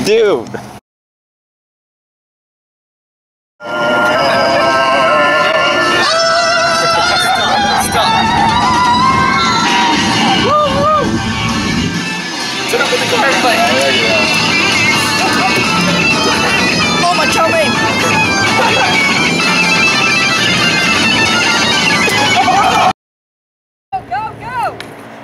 Dude! Oh, my chow mein! Go, go!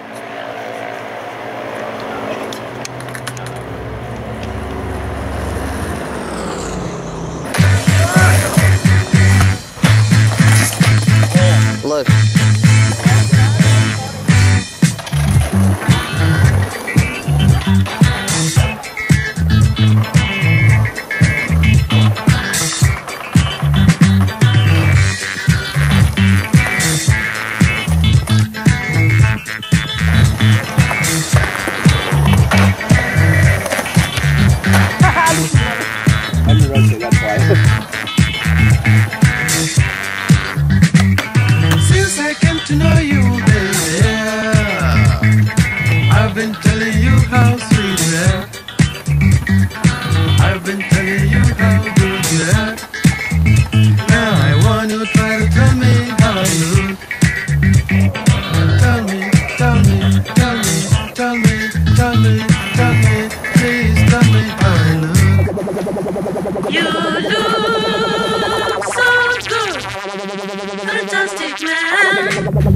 Look. That's why. Since I came to know you, baby, I've been telling you how sweet you are. I've been telling you how good you are. Now I want you to try to tell me how you look. Tell me, tell me, tell me, tell me, tell me, tell me, please tell me how I look. You look so good, fantastic man.